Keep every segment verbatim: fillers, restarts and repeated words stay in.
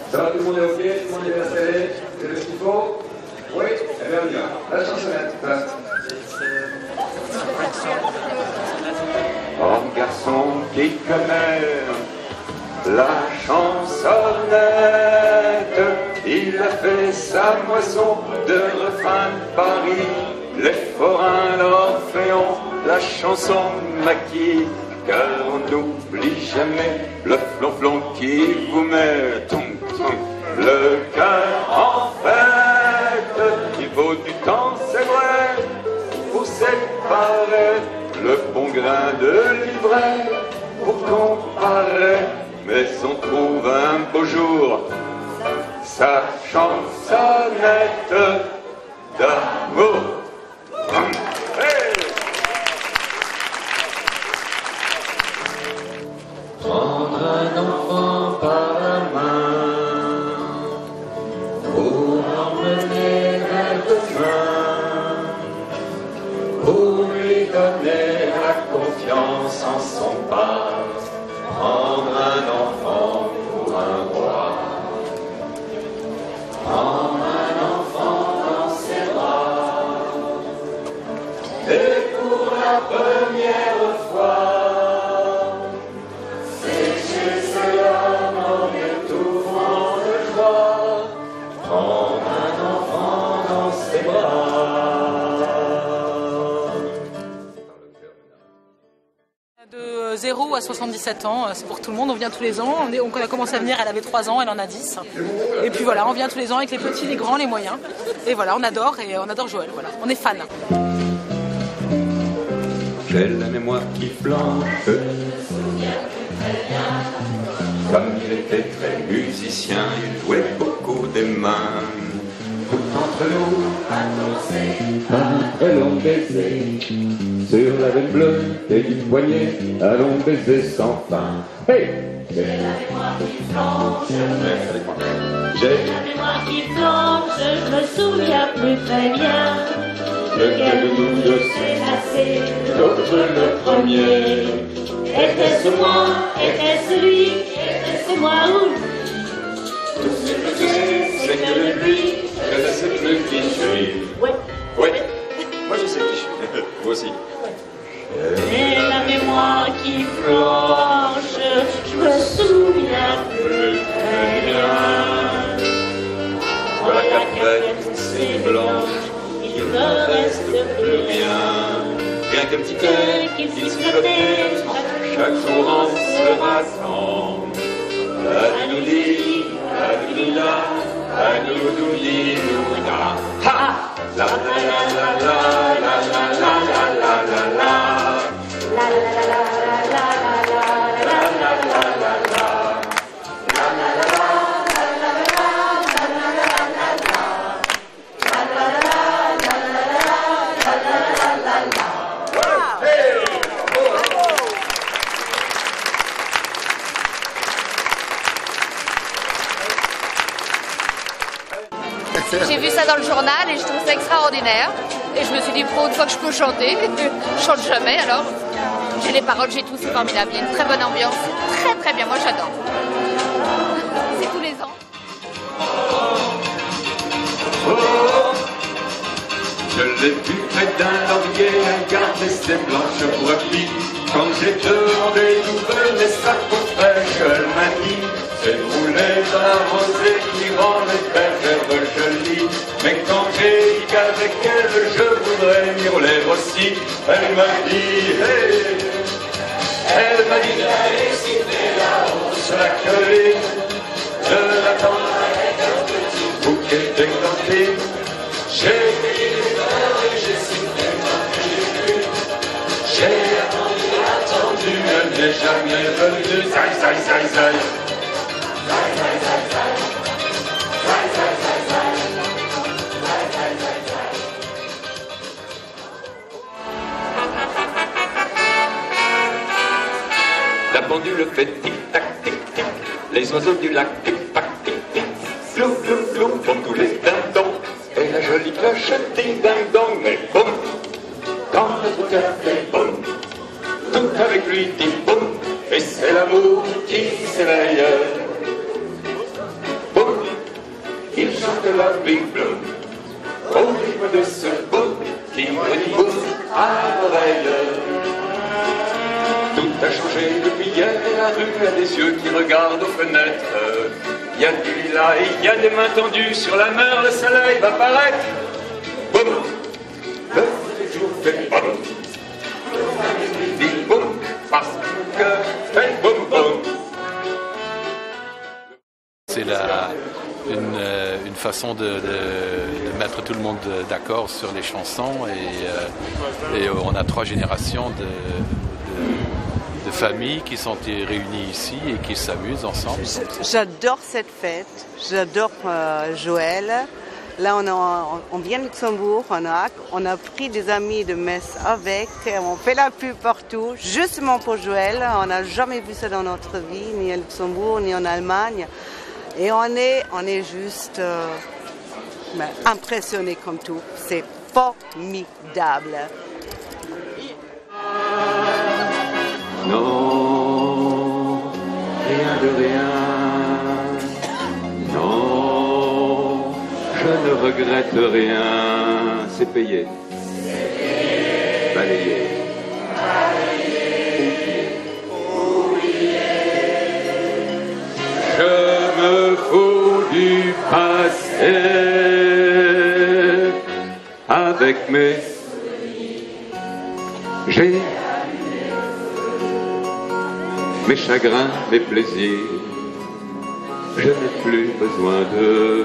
Ça va, tout le monde est ok, tout le monde est bien installé, c'est le qu'il faut. Oui, eh bien on y va. La chansonnette. Oh garçon qui connaît la chansonnette, il a fait sa moisson de refrain de Paris, les forains, l'orphéon, la chanson maquille, car on n'oublie jamais le flonflon qui vous met ton, ton, le cœur en fête. Il faut du temps, c'est vrai, pour séparer le bon grain de l'ivraie, pour comparer, mais on trouve un beau jour sa chansonnette d'amour. Hey! Prendre un enfant par la main pour l'emmener vers demain, pour lui donner la confiance en son pas, prendre un enfant pour un roi, prendre un enfant dans ses bras, et pour la première fois, sécher ses larmes en étouffant de joie, prendre un enfant dans ses bras. De zéro à soixante-dix-sept ans, c'est pour tout le monde, on vient tous les ans, on, est, on a commencé à venir, elle avait trois ans, elle en a dix. Et puis voilà, on vient tous les ans avec les petits, les grands, les moyens. Et voilà, on adore, et on adore Joël, voilà, on est fan. J'ai la mémoire qui flanche, comme il était très musicien, il jouait beaucoup des mains. Tout entre nous, un très long baiser, sur la veine bleue et du poignet, un long baiser sans fin. Hey! J'ai la mémoire qui flanche, J'ai la mémoire qui flanche, je me souviens plus très bien. Lequel de nous deux s'est lassé, l'autre le premier. Était-ce moi, était-ce lui, était-ce moi ou lui? tout ce que je sais, c'est que de lui, je ne sais plus qui je suis. Ouais. Ouais, moi je sais qui je suis. Moi aussi. J'ai la mémoire qui flanche, je me souviens plus très bien. Voilà qu'après ces blanches, il ne reste plus rien. Rien qu'un petit cœur qui sifflotait chaque jour en se rassant. La doudoudi, la douda, la doudoudi, douda. Ha! La la la la la la la la la la la la. La la la la la la la la la la la. J'ai vu ça dans le journal et je trouve ça extraordinaire. Et je me suis dit, pour une fois que je peux chanter, je chante jamais alors. J'ai les paroles, j'ai tout, c'est formidable. Il y a une très bonne ambiance. Très très bien, moi j'adore. C'est tous les ans. Oh, je l'ai vu près d'un laurier, garder ses blanches brebis. Quand j'ai demandé d'où venait sa peau fraîche, elle m'a dit, c'est roulé dans la rosée qui rend les bergères jolies. Mais quand j'ai dit qu'avec elle je voudrais m'y rouler aussi, elle m'a dit, hey, elle m'a dit d'aller siffler là-haut sur la colline, de l'attendre avec un petit bouquet d'églantines. J'ai cueilli les fleurs et j'ai sifflé quand j'ai vu. J'ai attendu, attendu, elle n'est jamais venue. Zaï, zaï, zaï, zaï. Zaï, zaï, zaï, zaï. Zaï, zaï, zaï, zaï. Zaï, zaï, zaï, zaï. La pendule fait tic-tac, tic-tic. Les oiseaux du lac tic-tac, tic-tic. Flou, flou, flou, font tous les dindons. Et la jolie cloche ding-ding-dong. Mais boum, quand notre cœur fait boum, tout avec lui dit boum. Et c'est l'amour qui s'éveille. Boum, chante la Big Blue au rythme de ce boum qui me boum à l'oreille. Tout a changé depuis hier et la rue a des yeux qui regardent aux fenêtres. Il y a du lilas et il y a des mains tendues sur la mer, le soleil va paraître. Boum, le jour fait boum. Dit boum, parce que fait boum boum. C'est la, une, une façon de, de, de mettre tout le monde d'accord sur les chansons et, et on a trois générations de, de, de familles qui sont réunies ici et qui s'amusent ensemble. J'adore cette fête, j'adore euh, Joël. Là, on, a, on vient de Luxembourg, on a, on a pris des amis de Metz avec, on fait la pub partout, justement pour Joël. On n'a jamais vu ça dans notre vie, ni à Luxembourg, ni en Allemagne. Et on est, on est juste euh, ben, impressionnés comme tout. C'est formidable. Non, rien de rien. Non, je ne regrette rien. C'est payé. Balayé. Je me fous du passé avec mes j'ai mes chagrins, mes plaisirs. Je n'ai plus besoin de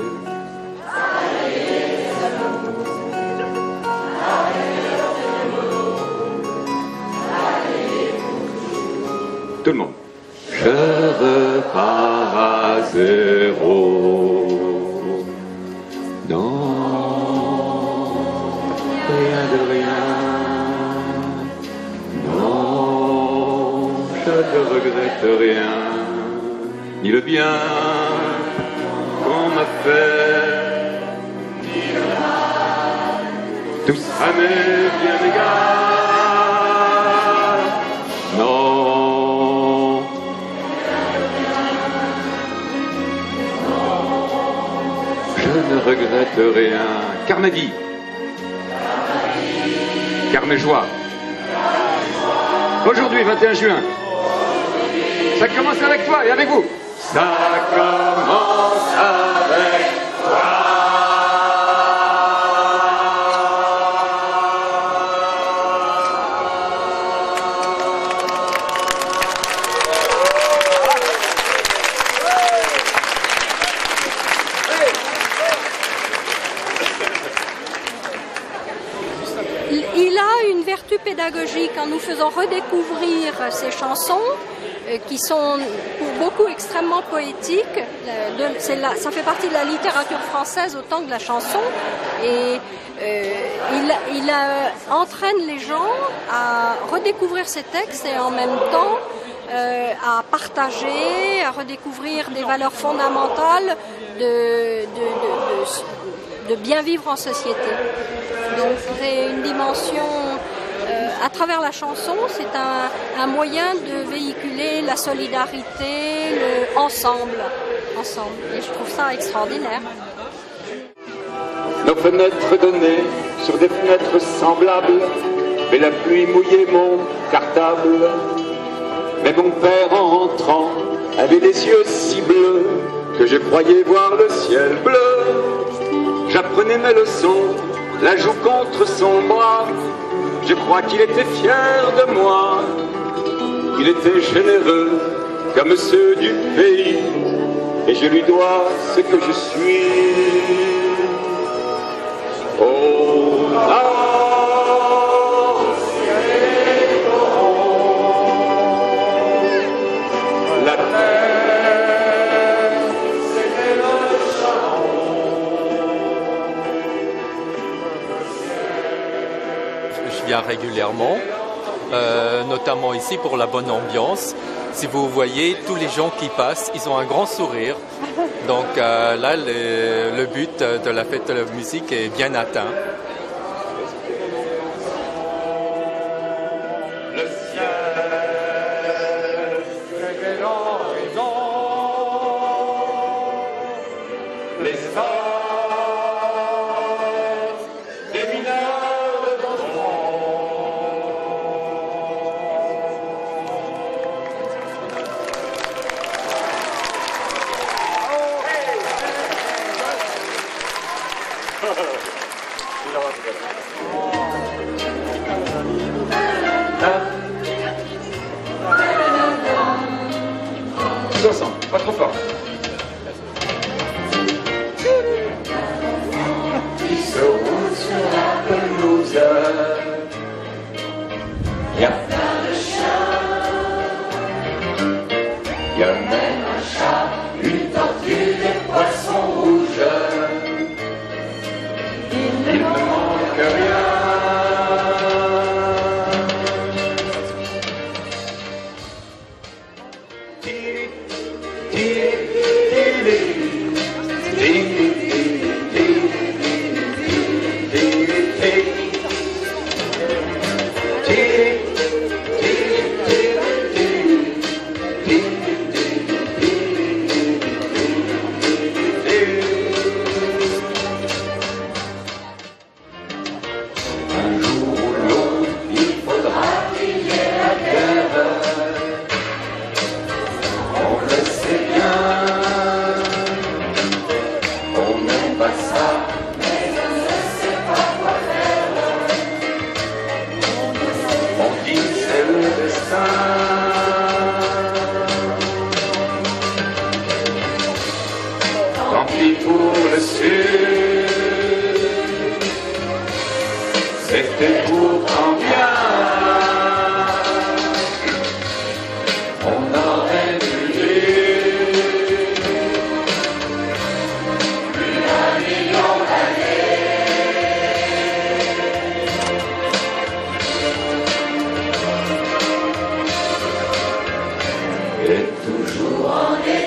tout le monde. Je repars à zéro. Non, rien de rien. Non, je ne regrette rien. Ni le bien qu'on m'a fait, ni le mal. Tout ça m'est bien égal. Non. Je ne regrette rien. Carnegie. Carnet-Joie. Aujourd'hui, vingt et un juin. Ça commence avec toi et avec vous. Ça commence avec toi. Il a une vertu pédagogique en nous faisant redécouvrir ces chansons euh, qui sont pour beaucoup extrêmement poétiques. De, c'est la, ça fait partie de la littérature française autant que de la chanson. Et euh, il, il a, entraîne les gens à redécouvrir ces textes et en même temps euh, à partager, à redécouvrir des valeurs fondamentales de, de, de, de, de bien vivre en société. Donc c'est une dimension, euh, à travers la chanson, c'est un, un moyen de véhiculer la solidarité, le ensemble, ensemble. Et je trouve ça extraordinaire. Nos fenêtres données sur des fenêtres semblables, mais la pluie mouillait mon cartable. Mais mon père en rentrant avait des yeux si bleus que je croyais voir le ciel bleu. J'apprenais mes leçons, la joue contre son bras. Je crois qu'il était fier de moi. Il était généreux comme ceux du pays, et je lui dois ce que je suis. Oh, ah, la terre, c'était le charbon. Je viens régulièrement, euh, notamment ici pour la bonne ambiance. Si vous voyez, tous les gens qui passent, ils ont un grand sourire. Donc euh, là, le, le but de la fête de la musique est bien atteint. Le ciel, c'était l'horizon. Les soixante, pas trop fort. Qui se roule sur la pelouse. Il y a plein de chats. Il y a même un chat, une tortue, des poissons rouges. Il ne manque rien. Tant pis pour le sud, c'était pourtant bien. On aurait dû vivre plus d'un million d'années. Et toujours en